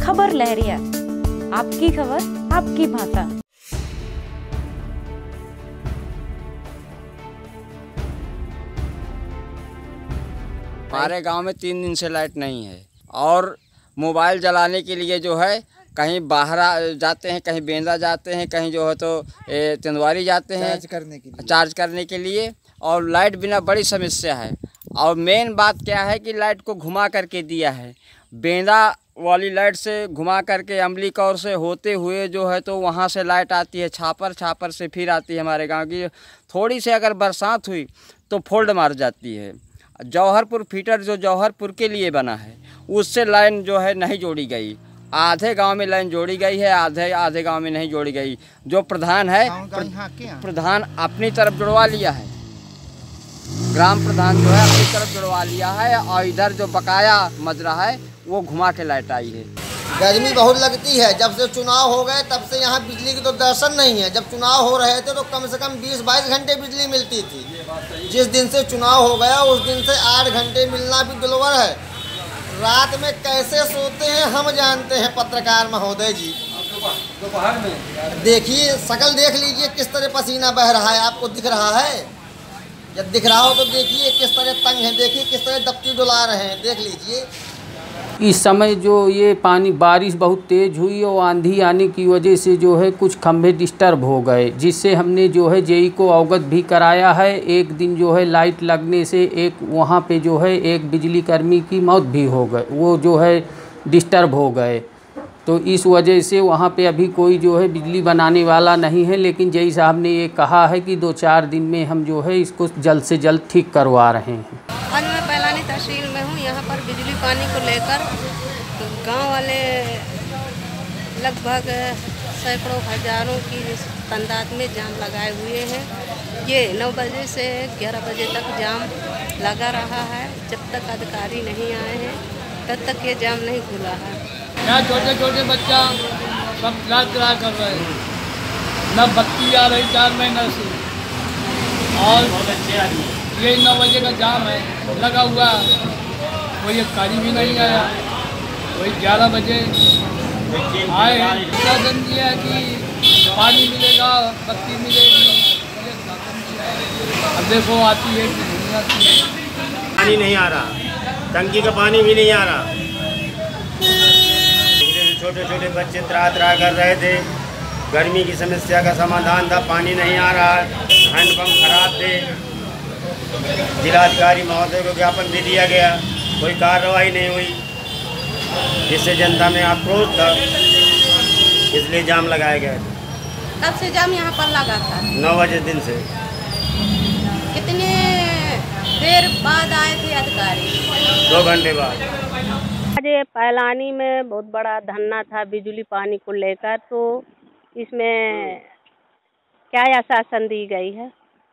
खबर लहरिया, आपकी खबर आपकी भाषा। हमारे गांव में 3 दिन से लाइट नहीं है और मोबाइल जलाने के लिए जो है कहीं बाहर जाते हैं, कहीं बेंदा जाते हैं, कहीं जो है तो तेंदुआरी जाते हैं चार्ज करने के लिए और लाइट बिना बड़ी समस्या है। और मेन बात क्या है कि लाइट को घुमा करके दिया है, बेंदा वाली लाइट से घुमा करके अमली कौर से होते हुए जो है तो वहाँ से लाइट आती है, छापर से फिर आती है हमारे गांव की। थोड़ी सी अगर बरसात हुई तो फोल्ड मार जाती है। जौहरपुर फीटर जो जौहरपुर के लिए बना है उससे लाइन जो है नहीं जोड़ी गई। आधे गांव में लाइन जोड़ी गई है, आधे गांव में नहीं जोड़ी गई। जो प्रधान है प्रधान अपनी तरफ जुड़वा लिया है, ग्राम प्रधान जो है अपनी तरफ जुड़वा लिया है और इधर जो बकाया मजरा है वो घुमा के लाइट आई है। गर्मी बहुत लगती है। जब से चुनाव हो गए तब से यहाँ बिजली की तो दर्शन नहीं है। जब चुनाव हो रहे थे तो कम से कम 20-22 घंटे बिजली मिलती थी। जिस दिन से चुनाव हो गया उस दिन से 8 घंटे मिलना भी दुर्लभ है। रात में कैसे सोते हैं हम जानते हैं पत्रकार महोदय जी। दोपहर में देखिए, शकल देख लीजिए किस तरह पसीना बह रहा है, आपको दिख रहा है? जब दिख रहा हो तो देखिए किस तरह तंग है, देखिए किस तरह दफ्ती डुला रहे हैं, देख लीजिए। इस समय जो ये पानी बारिश बहुत तेज़ हुई और आंधी आने की वजह से जो है कुछ खंभे डिस्टर्ब हो गए, जिससे हमने जो है जेई को अवगत भी कराया है। एक दिन जो है लाइट लगने से एक वहाँ पे जो है एक बिजली कर्मी की मौत भी हो गई, वो जो है डिस्टर्ब हो गए। तो इस वजह से वहाँ पे अभी कोई जो है बिजली बनाने वाला नहीं है, लेकिन जेई साहब ने ये कहा है कि 2-4 दिन में हम जो है इसको जल्द से जल्द ठीक करवा रहे हैं। आज मैं पैलानी तहसील में हूँ। यहाँ पर बिजली पानी को लेकर गांव वाले लगभग सैकड़ों हजारों की तादाद में जाम लगाए हुए हैं। ये 9 बजे से 11 बजे तक जाम लगा रहा है। जब तक अधिकारी नहीं आए हैं तब तक ये जाम नहीं खुला है। यहाँ छोटे छोटे बच्चा सब रात कर रहे हैं, न बत्ती आ रही 4 महीने से, और ये 9 बजे का जाम है लगा हुआ। कोई अधिकारी भी नहीं आया, कोई 11 बजे आए। शासन दिया है कि पानी मिलेगा, बत्ती मिलेगी, अब देखो आती है कि नहीं आती है। पानी नहीं आ रहा, टंकी का पानी भी नहीं आ रहा। छोटे छोटे बच्चे त्राह कर रहे थे। गर्मी की समस्या का समाधान था, पानी नहीं आ रहा, हैंडपम्प खराब थे। जिलाधिकारी महोदय को ज्ञापन भी दिया गया, कोई कार्रवाई नहीं हुई, जिससे जनता में आक्रोश था, इसलिए जाम लगाया गया। कब से जाम यहाँ पर लगा था? 9 बजे दिन से। कितने देर बाद आए थे अधिकारी? 2 घंटे बाद। आज पैलानी में बहुत बड़ा धरना था बिजली पानी को लेकर, तो इसमें क्या आश्वासन दी गई है?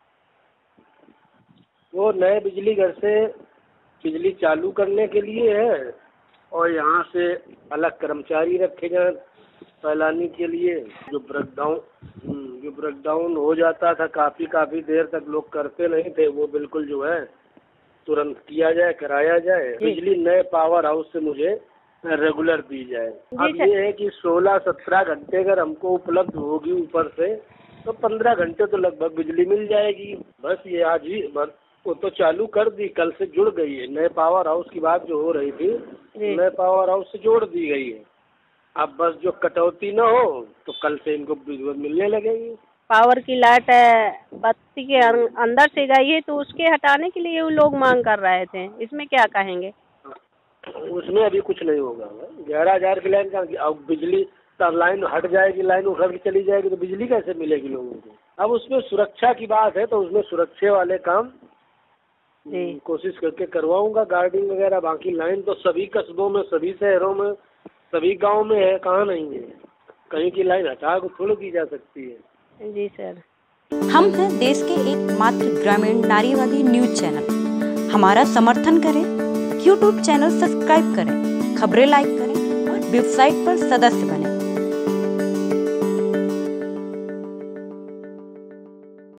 वो नए बिजली घर से बिजली चालू करने के लिए है और यहाँ से अलग कर्मचारी रखे जाए पैलानी के लिए। जो ब्रेकडाउन हो जाता था काफ़ी देर तक लोग करते नहीं थे, वो बिल्कुल जो है तुरंत किया जाए, कराया जाए। बिजली नए पावर हाउस से मुझे रेगुलर दी जाए। अब ये है कि 16-17 घंटे अगर हमको उपलब्ध होगी ऊपर से तो 15 घंटे तो लगभग बिजली मिल जाएगी। बस ये आज ही वो तो चालू कर दी, कल से जुड़ गई है। नए पावर हाउस की बात जो हो रही थी, नए पावर हाउस से जोड़ दी गई है। अब बस जो कटौती ना हो तो कल से इनको मिलने लगेगी। पावर की लाइट बत्ती के अंदर से गई है, तो उसके हटाने के लिए वो लोग मांग कर रहे थे, इसमें क्या कहेंगे? उसमें अभी कुछ नहीं होगा। 11,000 की लाइन का, अब बिजली तब लाइन हट जाएगी, लाइन उखड़ के चली जाएगी तो बिजली कैसे मिलेगी लोगों को? अब उसमें सुरक्षा की बात है तो उसमें सुरक्षा वाले काम कोशिश करके करवाऊंगा, गार्डिंग वगैरह। बाकी लाइन तो सभी कस्बों में, सभी शहरों में, सभी गाँव में है, कहाँ नहीं है। कहीं की लाइन हटा के थोड़ी की जा सकती है। जी सर। हम हैं देश के एकमात्र ग्रामीण नारीवादी न्यूज चैनल। हमारा समर्थन करें, YouTube चैनल सब्सक्राइब करें, खबरें लाइक करें और वेबसाइट पर सदस्य बनें।